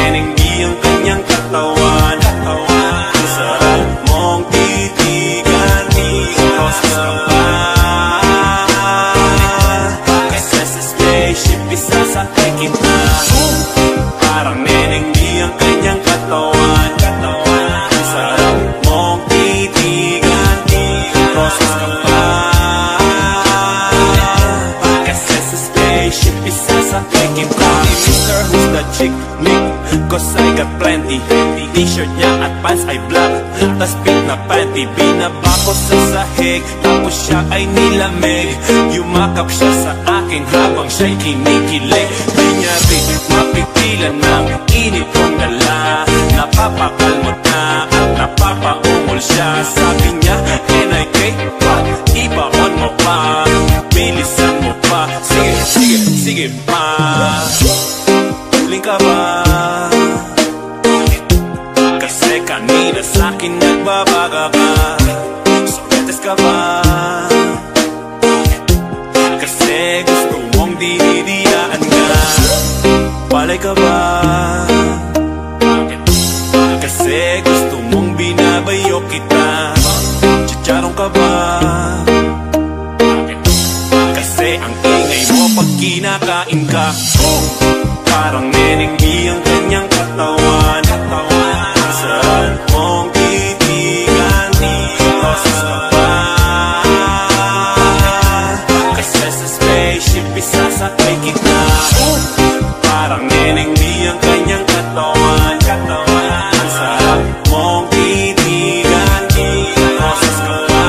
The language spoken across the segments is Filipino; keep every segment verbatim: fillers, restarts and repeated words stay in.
neneng di ang kanyang katawan. Ang sarap mong titigan, rosas ka ba? Kasi sa spaceship isasakay kita. Parang neneng di ang kanyang katawan. Ang sarap mong titigan, rosas ka ba? Kasi sa spaceship isasakay kita. Mister Who's the Chick, Nick, cause I got plenty. T-shirt niya at pants ay black, tas pink na panty. Binaba ko sa sahig, tapos siya ay nilamig. Yumakap siya sa akin habang siya'y kinikilig. Di niya rin mapigilan ng init kong dala. Napapakalmot na at napapaungol siya. Sabi niya, N I K, what? Ibaon mo pa, bilisan mo pa. Sige, sige, sige pa. Tuling ka ba? Kasi kanina sa'kin nagbabaga ka. Sobetes ka ba? Kasi gusto mong dinidiyaan ka. Palay ka ba? Kasi gusto mong binabayo kita. Chicharong ka ba? Kasi ang ingay mo pag kinakain ka. Parang neneng di ang kanyang katawan. Ang sarap mong titigan, rosas ka ba? Kasi sa spaceship isasakay kita. Parang neneng di ang kanyang katawan. Ang sarap mong titigan, rosas ka ba?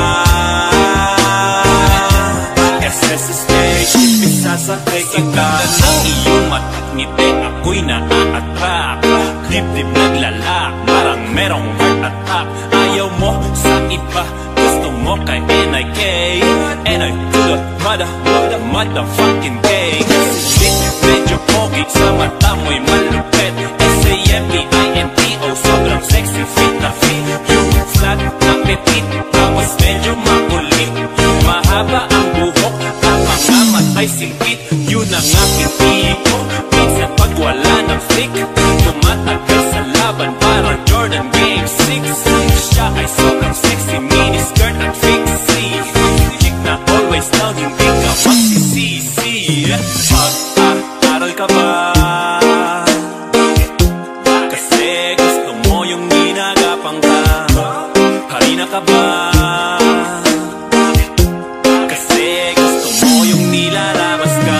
Kasi sa spaceship isasakay kita. Ng iyong mata't ngiti ako'y naa-attract. Dib-dib naglalak, parang merong heart attack. Ayaw mo sa iba, gusto mo kay N I K. And I do the mother, mother, motherfucking gay. Kasi medyo pogi, sa mata mo'y malupit. S A M P I N T O, sobrang sexy, fit na fit. Yung flat na petit, tapos medyo makulit. Mahaba ang buhok, at mga matay singkit. Yun ang aking tipo, minsan pag wala ng flick. Tumatagal sa laban, parang Jordan Game six. Siya ay sobrang sexy, miniskirt at fixie. Chick na always down, hindi ka magsisisi. Pag-aaral ka ba? Kasi gusto mo yung ginagapang ka. Harina ka ba? Kasi gusto mo yung nilalabas ka.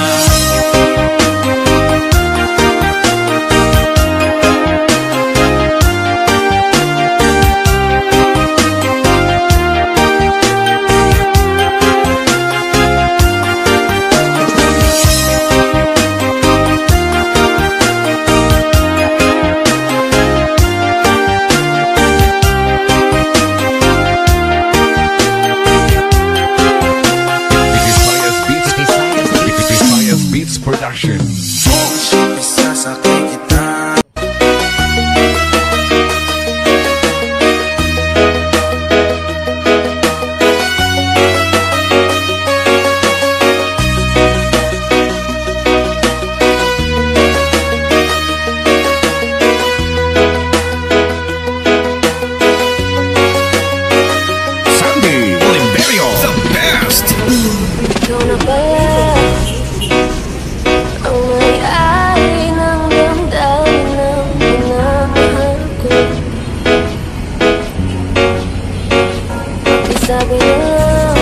Production. Isasakay kita. Sandy Oliverio, the best. Gonna be ang may-ari ng damdamin ng minamahal ko. Isabi na lang,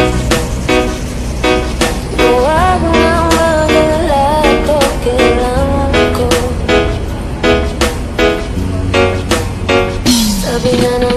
huwag nang mag-alala, okay lang ako. Sabi na na